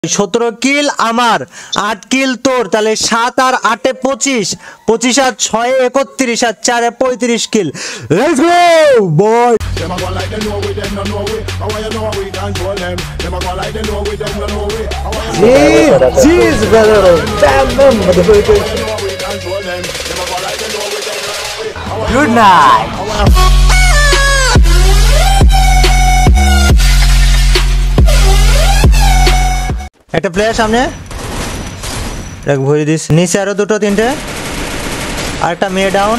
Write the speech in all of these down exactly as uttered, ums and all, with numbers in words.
সতেরো কিল আমার, আট কিল তোর, তাহলে সাত আর আটে পঁচিশ, পঁচিশ আর ছয়ে একত্রিশ, আর চারে পঁয়ত্রিশ কিল। Let's go boy. জিজ brother, bam bam motherfucker. Good night. একটা প্লেয়ার সামনে, এক ভরে দিস, নিচে আরো দুটো তিনটে, আর একটা মেয়ে ডাউন,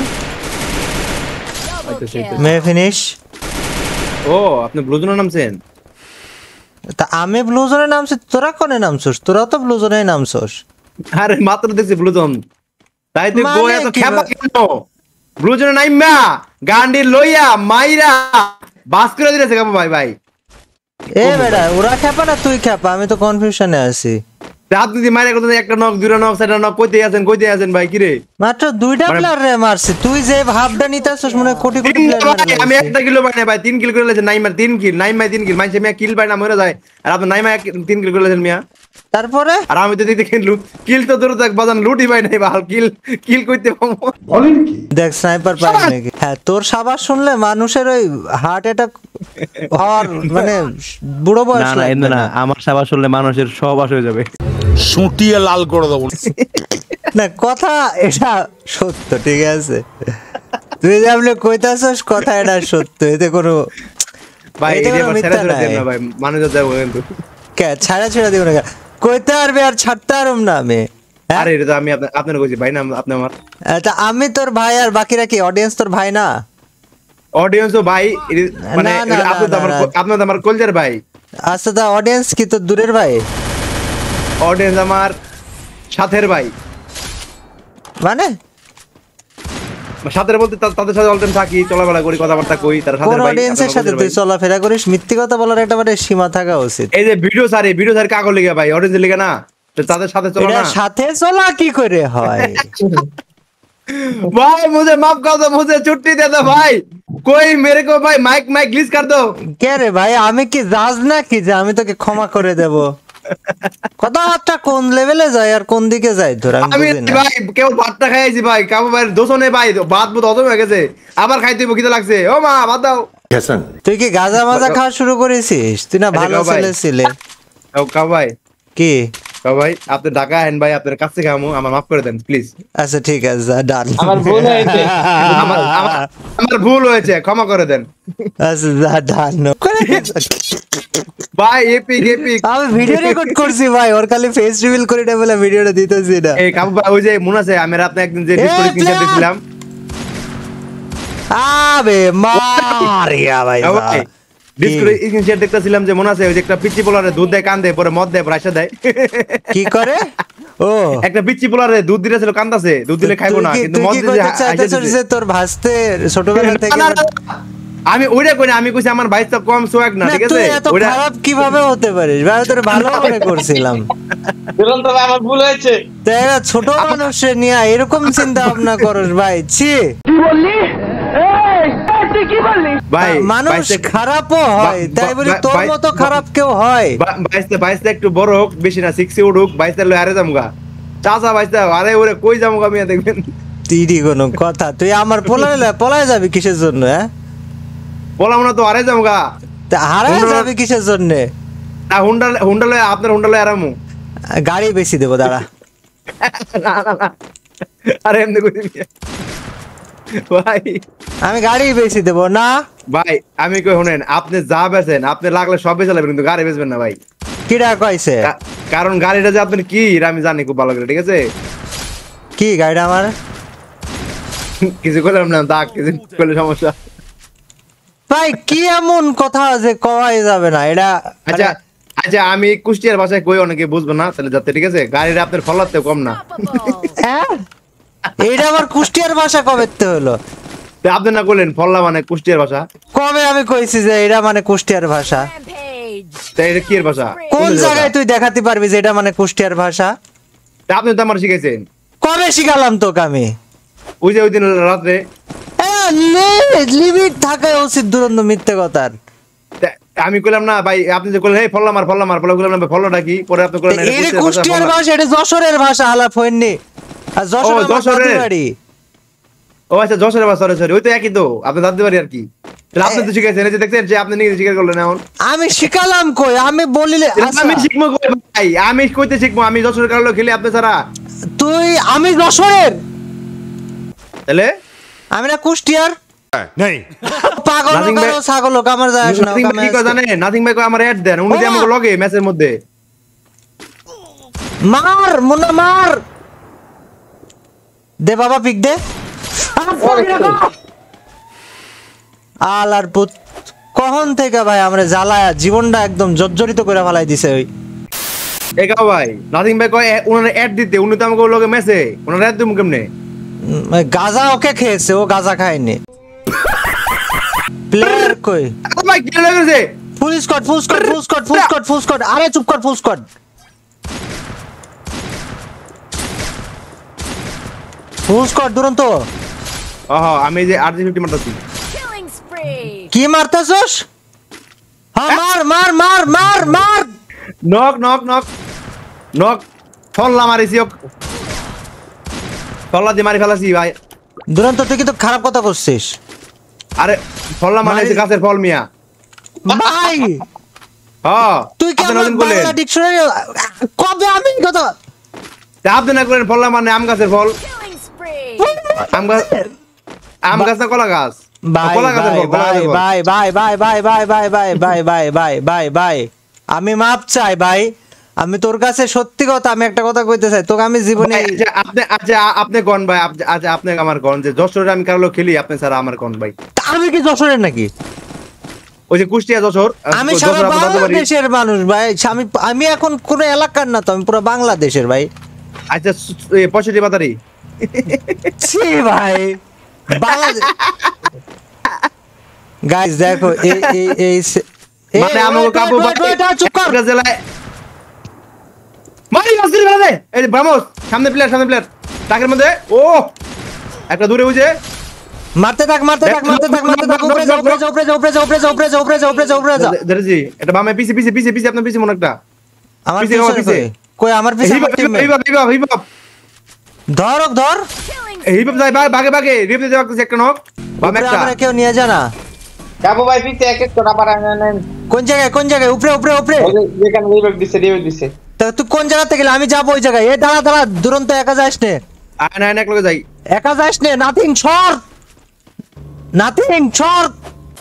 মেয়ে ফিনিশ। ও আপনি ব্লু জোনে নামছেন? তা আমি ব্লু জোনে নামছি, তোরা কোনে নামছস? তোরা তো ব্লু জোনে নামছস। আরে মাত্র দেখছি ব্লু জোন, তাই তো গো এত খেপা কেন? ব্লু জোনে নাইমা গান্ডি লইয়া মাইরা বাস করে দিয়েছে কাবু ভাই। ভাই এ বেটা, ওরা খেপা না তুই খেপা? আমি তো কনফিউশনে আছি। আপনি যদি মাইরা করতেন একটা নক, দুইটা নক, চারটা নক, কইতে আছেন কইতে আছেন ভাই? কি রে মাত্র দুইটা প্লেয়ার রে মারছি, তুই যে ভাবটা নিতাছস মনে কোটি কোটি প্লেয়ার মারছিস। আমি একটা কিলো পাই না ভাই, তিন কিল করে লেছেন নাইমার, তিন কিল নাইমাই তিন কিল, মাইছে মিয়া কিল পাই না মরে যায়, আর আপনি নাইমাই তিন কিল করে লেছেন মিয়া। তারপরে আর আমি তো দিতে কিনলু কিল তো দূরে থাক বাজান, লুটি পাই নাই বাল, কিল কিল কইতে বলেন কি? দেখ স্নাইপার পাই নাকি? হ্যাঁ তোর সাবাস শুনলে মানুষের ওই হার্ট অ্যাটাক হওয়ার মানে বুড়ো বয়স লাগবে না। আমার সাবাস শুনলে মানুষের সবাস হয়ে যাবে, সুটিয়ে লাল করে দেবো। না কথা এটা সত্য, ঠিক আছে? তুই যে আপনি কইতাছস কথা এটা সত্য, এতে কোনো ভাই এটা আবার ছেড়ে ছেড়ে দেন না ভাই, মানুষ যাবে কিন্তু কে ছাড়া ছেড়ে দিব না, কইতে পারবে আর ছাড়তে পারুম না আমি। আরে এটা তো আমি আপনার কইছি ভাই না, আপনি আমার। আচ্ছা আমি তোর ভাই, আর বাকিরা কি অডিয়েন্স তোর ভাই না? অডিয়েন্সও ভাই, মানে আপনি তো আমার আপনি তো আমার কলজার ভাই। আচ্ছা তা অডিয়েন্স কি তোর দূরের ভাই? অডিয়েন্স আমার সাথের ভাই। মানে সাথের বলতে তাদের সাথে অলটাইম থাকি, চলাফেরা করি, কথাবার্তা কই, তার সাথে ভাই। অডিয়েন্সের সাথে তুই চলাফেরা করিস? মিথ্যে কথা বলার একটা মানে সীমা থাকা উচিত। এই যে ভিডিও সারি ভিডিও সারি কাগজ লিখে ভাই, অডিয়েন্স লিখে না, তাদের সাথে চলা না। সাথে চলা কি করে হয় भाई मुझे माफ कर दो, मुझे छुट्टी दे दो भाई, कोई मेरे को भाई माइक माइक ग्लिच कर दो। কে রে ভাই, আমি কি জাজ না কি যে আমি তোকে ক্ষমা করে দেব? কথাটা কোন লেভেলে যায় আর কোন দিকে যায় তোর আমি বুঝি না। ভাই কেউ ভাতটা খাইছি ভাই, কাবু ভাই দোষও নেই ভাই, ভাত বুত হজম হয়ে গেছে, আবার খাইতে খিদে লাগছে। ও মা ভাত দাও। তুই কি গাঁজা মাজা খাওয়া শুরু করেছিস? তুই না ভালো ছেলে ছিলে। ও কাবু ভাই কি কাবু ভাই, আপনি ঢাকা আহেন ভাই, আপনার কাছে খামু, আমার মাফ করে দেন প্লিজ। আচ্ছা ঠিক আছে, ডান। আমার ভুল হয়েছে, আমার আমার ভুল হয়েছে, ক্ষমা করে দেন। আচ্ছা ডান। ভাই এপিক এপিক, আমি ভিডিও রেকর্ড করছি ভাই, ওর খালি ফেস রিভিল করে এটা বলে ভিডিওটা দিতেছি না। এই কাবু ভাই ওই যে মনে আছে আমি রাতে একদিন যে ডিসপ্লে কিনতে দিছিলাম, আবে মারিয়া ভাই ডিসপ্লে স্ক্রিনশট দেখতেছিলাম যে মনে আছে ওই যে একটা পিচি পোলারে দুধ দেয় কান দেয় পরে মদ দেয় পরে আশা দেয়। কি করে? ও একটা পিচি পোলারে দুধ দিতেছিল কান্দাছে, দুধ দিলে খাইবো না কিন্তু মদ দিয়ে চাইতেছিস যে তোর ভাস্তে ছোটবেলা থেকে। আমি ওইটা কই না, আমি কইছি আমার ভাই তো কম সোয়াগ না, ঠিক আছে? ওইটা খারাপ কিভাবে হতে পারিস ভাই? তোর ভালো করে করছিলাম, দুরন্ত ভাই আমার ভুল হয়েছে। তেরা ছোট মানুষে নিয়ে এরকম চিন্তা ভাবনা করস ভাই? ছি কি বললি? এই তুই কি বললি? ভাই মানুষ খারাপও হয়, তাই বলি তোর মতো খারাপ কেউ হয়? বাইশটা বাইশটা একটু বড় হোক, বেশি না, সিক্সে উঠুক, বাইশটা লই আরে যামগা চাচা, বাইশটা আরে ওরে কই যামগা মিয়া দেখবেন। তিরি কোনো কথা? তুই আমার পলাইলে পলাই যাবি কিসের জন্য? হ্যাঁ বলাম না তো, আরে যামগা তা হারাই যাবি কিসের জন্য? না হুন্ডা হুন্ডা লই, আপনার হুন্ডা লই আরামু, গাড়ি বেশি দেবো দাঁড়া। না না না আরে এমনি কই দিবি ভাই? আমি গাড়ি বেশি দেবো না ভাই, আমি কই শুনেন, আপনি যা বেচেন আপনি লাগলে সব বেচে লাগবেন, কিন্তু গাড়ি বেচবেন না ভাই। কিরা কইছে? কারণ গাড়িটা যে আপনি কি আমি জানি খুব ভালো করে, ঠিক আছে? কি গাড়িটা আমার? কিছু করলাম না, দাগ কিছু করলে সমস্যা। ভাই কি এমন কথা যে কওয়াই যাবে না এটা? আচ্ছা আচ্ছা আমি কুষ্টিয়ার ভাষায় কই, অনেকে বুঝবে না, তাহলে যাতে, ঠিক আছে? গাড়িটা আপনার ফলাতে কম না। হ্যাঁ এইটা আবার কুষ্টিয়ার ভাষা কবে হলো? আপনি না বললেন ফল্লা মানে কুষ্টিয়ার ভাষা? কবে আমি কইছি যে এটা মানে কুষ্টিয়ার ভাষা? তাই এটা কি এর ভাষা? কোন জায়গায় তুই দেখাতে পারবি যে এটা মানে কুষ্টিয়ার ভাষা? আপনি তো আমার শিখাইছেন। কবে শিখালাম তোকে আমি? ওই যে ওই দিন রাতে। লিমিট থাকা উচিত দুরন্ত মিথ্যে কথার। আমি কইলাম না ভাই আপনি যে কইলেন এই ফল্লা মার ফল্লা মার বলে কইলাম না ফল্লাটা কি পরে আপনি কইলেন এটা এই কুষ্টিয়ার ভাষা এটা যশোরের ভাষা আলাপ হয়নি আর যশোরের যশোরের বাড়ি ও আচ্ছা যশোরের ভাষা সরি সরি ওই তো একই তো আপনি দাদি বাড়ি আর কি তাহলে আপনি তো শিখাইছেন এই যে দেখছেন যে আপনি নিজে স্বীকার করলেন এখন আমি শিখালাম কই আমি বলিলে আমি শিখবো কই ভাই আমি কইতে শিখবো আমি যশোরের কারলো খেলি আপনি ছাড়া তুই আমি যশোরের তাহলে আমি না কুষ্টিয়ার নেই পাগল করো ছাগল আমার যায় আসে না নাথিং ভাই কি জানেন নাথিং ভাই কই আমার অ্যাড দেন উনি যে আমাকে লগে ম্যাচের মধ্যে মার মুন্না মার দে বাবা পিক দে আলার পুত কখন থেকে ভাই আমরা জ্বালায়া জীবনটা একদম জর্জরিত করে ফেলাই দিছে ওই এগাও ভাই নাথিং ভাই কই উনার অ্যাড দিতে উনি তো আমাকে লগে ম্যাচে উনার অ্যাড দিমু কেমনে গাজা ওকে খেয়েছে ও গাজা খায়নি প্লেয়ার কই ভাই কি লাগছে full squad full squad full squad full squad full squad আরে চুপ কর ফুল স্কোয়াড ফুল স্কোয়াড দুরন্ত ওহ আমি যে আর জি ফিফটি মারতাছি কি মারতাছস হ্যাঁ মার মার মার মার মার নক নক নক নক ফল্লা মারিছি ফল্লা দিয়ে মারি ফেলাছি ভাই দুরন্ত তুই কিন্তু খারাপ কথা করছিস আরে ফল্লা মারিছি গাছের ফল মিয়া ভাই হ্যাঁ তুই কি আমার বাংলা ডিকশনারি কবে আমি কথা আপনি না করেন ফল্লা মানে আম গাছের ফল আম গাছ আম গাছ না কলা গাছ কলা গাছের ফল ভাই ভাই ভাই ভাই ভাই ভাই ভাই ভাই ভাই ভাই ভাই ভাই আমি মাপ চাই ভাই আমি তোর কাছে সত্যি কথা আমি একটা কথা কইতে চাই তোকে আমি জীবনে আপনি আচ্ছা আপনি কোন ভাই আচ্ছা আপনি আমার কোন যে যশোরে আমি কারলো খেলি আপনি স্যার আমার কোন ভাই আমি কি যশোরের নাকি ওই যে কুষ্টিয়া যশোর আমি সারা বাংলাদেশের মানুষ ভাই আমি আমি এখন কোন এলাকার না তো আমি পুরো বাংলাদেশের ভাই আচ্ছা পঁয়ষট্টি বাতারি ছি ভাই বাংলাদেশ গাইস দেখো এই এই এই মানে আমাকে কাবু ভাই চুপ কর জেলায় মারি আসির বেলা দে এই ব্রামোস সামনে প্লেয়ার সামনে প্লেয়ার টাকের মধ্যে ও একটা দূরে বুঝে মারতে থাক মারতে থাক মারতে থাক মারতে থাক উপরে যাও উপরে যাও উপরে যাও উপরে যাও উপরে যাও উপরে যাও উপরে যাও উপরে যাও উপরে যাও দরজি এটা বামে পিছে পিছে পিছে পিছে আপনার পিছে মনে একটা আমার পিছে কই আমার পিছে আমার team hip hip hip hip ধর ধর হিপ হিপ যাই ভাগে ভাগে রিপ দিতে একটা একটা নক বামে একটা আমরা কেউ নিয়ে যা না কাবু ভাই পিছে এক এক করে আবার আনেন কোন জায়গায় কোন জায়গায় উপরে উপরে উপরে যেখানে রিভাইভ দিছে রিভাইভ দিছে তো তুই কোন জায়গাতে গেলে আমি যাব ওই জায়গায় এ দাঁড়া দাঁড়া দুরন্ত একা যাস নে আয় না এক লগে যাই একা যাস নে নাথিং শর্ট নাথিং শর্ট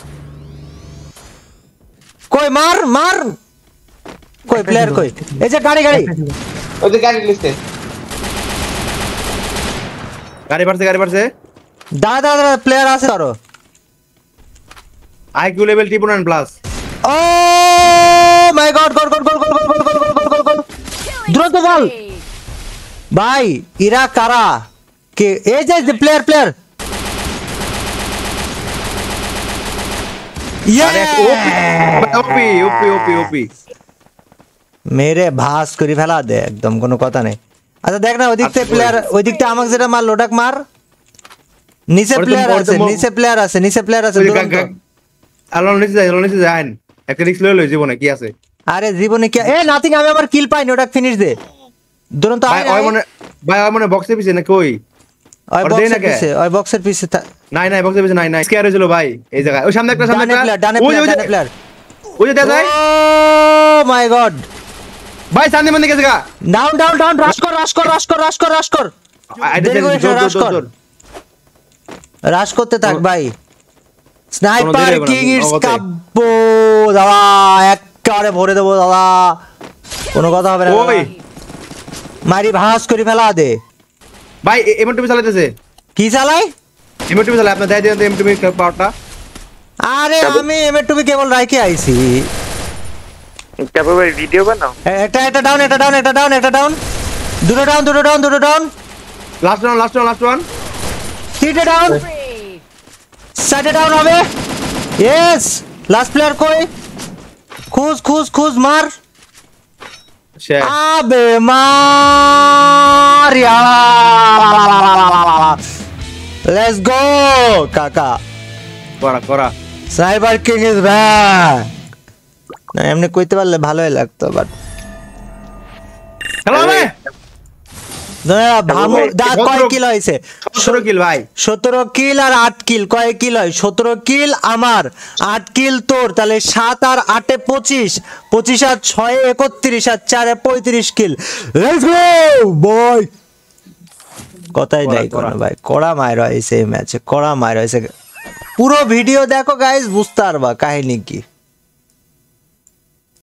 কই মার মার কই প্লেয়ার কই এই যে গাড়ি গাড়ি ওই যে গাড়ি লিস্টে গাড়ি পারছে গাড়ি পারছে দাঁড়া দাঁড়া দাঁড়া প্লেয়ার আছে আরো IQ level T nine plus oh my god god god god god god god god god god দ্রুত বল ভাই ইরা কারা কে এই যে প্লেয়ার প্লেয়ার আরে ওপি ওপি ওপি ওপি মেরে ভাস করে ফেলা দে একদম কোনো কথা নেই আচ্ছা দেখ না ওই দিক থেকে প্লেয়ার ওই দিক থেকে আমাকে যেটা মার লোডাক মার নিচে প্লেয়ার আছে নিচে প্লেয়ার আছে নিচে প্লেয়ার আছে আলো নিচে যাই আলো নিচে যাই আইন একটা রিস্ক লই লই জীবনে কি আছে আরে জীবনে কি এ নাথিং আমি আমার কিল পাইনি ওটা ফিনিশ দে দুরন্ত আয় ভাই ওই মনে ভাই ওই মনে বক্সের পিছে না কই ওই বক্সের পিছে ওই বক্সের পিছে নাই নাই বক্সের পিছে নাই নাই স্কেয়ার হয়েছিল ভাই এই জায়গায় ওই সামনে একটা সামনে একটা ডানে প্লেয়ার ডানে প্লেয়ার ওই যে দেখা যায় ও মাই গড ভাই সামনে মনে গেছে গা ডাউন ডাউন ডাউন রাশ কর রাশ কর রাশ কর রাশ কর রাশ কর রাশ কর রাশ করতে থাক ভাই স্নাইপার কিং ইটস কাব্বো দাদা একবারে ভরে দেবো দাদা কোনো কথা হবে না ওই মারি ভাস করে ফেলা দে ভাই এমএটুবি চালাতেছে কি চালাই এমএটুবি চালায় আপনি দেই দেন এমএটুবি পাওয়ারটা আরে আমি এমএটুবি কেবল রাইকে আইছি কাবু ভাই ভিডিও বানাও এটা এটা ডাউন এটা ডাউন এটা ডাউন এটা ডাউন দুটো ডাউন দুটো ডাউন দুটো down last one last one last one তিনটে ডাউন সাইডে ডাউন হবে ইয়েস লাস্ট প্লেয়ার কই খুশ খুশ খুশ মার আবে মার লেটস গো কাকা করা করা সাইবার কিং ইজ ব্যাক না এমনি কইতে পারলে ভালোই লাগতো বাট হ্যালো ভাই ভামু দা কয় কিল হইছে সতেরো কিল ভাই সতেরো কিল আর আট কিল কয় কিল হয় সতেরো কিল আমার আট কিল তোর তাহলে সাত আর আটে পঁচিশ পঁচিশ আর ছয় একত্রিশ আর চারে পঁয়ত্রিশ কিল লেটস গো বয় কথাই নাই কোন ভাই কড়া মাইর হইছে এই ম্যাচে কড়া মাইর হইছে পুরো ভিডিও দেখো গাইস বুঝতে পারবা কাহিনী কি